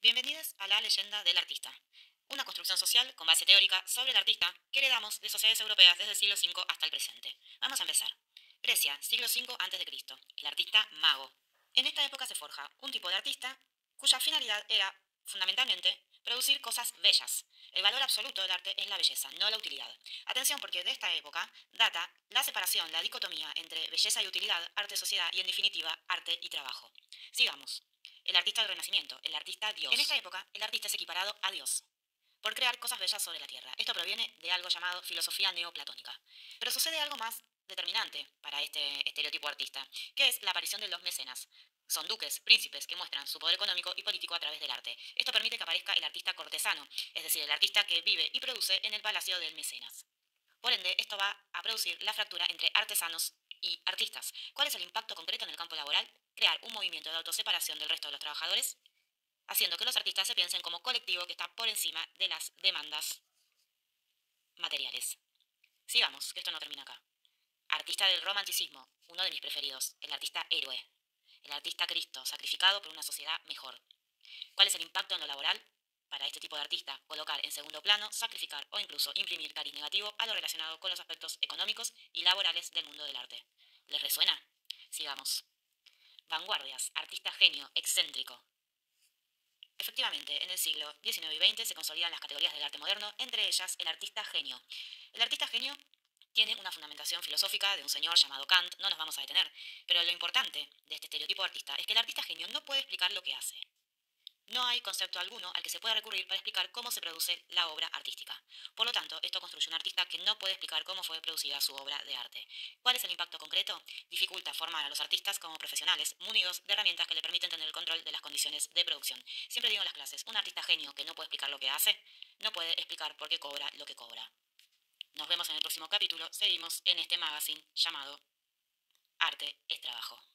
Bienvenidos a la leyenda del artista, una construcción social con base teórica sobre el artista que heredamos de sociedades europeas desde el siglo V hasta el presente. Vamos a empezar. Grecia, siglo V a.C., el artista mago. En esta época se forja un tipo de artista cuya finalidad era, fundamentalmente, producir cosas bellas. El valor absoluto del arte es la belleza, no la utilidad. Atención porque de esta época data la separación, la dicotomía entre belleza y utilidad, arte-sociedad y, en definitiva, arte y trabajo. Sigamos. El artista del Renacimiento, el artista Dios. En esta época, el artista es equiparado a Dios por crear cosas bellas sobre la tierra. Esto proviene de algo llamado filosofía neoplatónica. Pero sucede algo más determinante para este estereotipo artista, que es la aparición de los mecenas. Son duques, príncipes, que muestran su poder económico y político a través del arte. Esto permite que aparezca el artista cortesano, es decir, el artista que vive y produce en el palacio del mecenas. Por ende, esto va a producir la fractura entre artesanos y artistas. ¿Cuál es el impacto concreto en el campo laboral? Crear un movimiento de autoseparación del resto de los trabajadores, haciendo que los artistas se piensen como colectivo que está por encima de las demandas materiales. Sigamos, que esto no termina acá. Artista del romanticismo, uno de mis preferidos, el artista héroe, el artista Cristo, sacrificado por una sociedad mejor. ¿Cuál es el impacto en lo laboral? Para este tipo de artista, colocar en segundo plano, sacrificar o incluso imprimir cariz negativo a lo relacionado con los aspectos económicos y laborales del mundo del arte. ¿Les resuena? Sigamos. Vanguardias, artista genio, excéntrico. Efectivamente, en el siglo XIX y XX se consolidan las categorías del arte moderno, entre ellas el artista genio. El artista genio tiene una fundamentación filosófica de un señor llamado Kant, no nos vamos a detener, pero lo importante de este estereotipo de artista es que el artista genio no puede explicar lo que hace. No hay concepto alguno al que se pueda recurrir para explicar cómo se produce la obra artística. Por lo tanto, esto construye un artista que no puede explicar cómo fue producida su obra de arte. ¿Cuál es el impacto concreto? Dificulta formar a los artistas como profesionales, munidos de herramientas que le permiten tener el control de las condiciones de producción. Siempre digo en las clases, un artista genio que no puede explicar lo que hace, no puede explicar por qué cobra lo que cobra. Nos vemos en el próximo capítulo, seguimos en este magazine llamado Arte es Trabajo.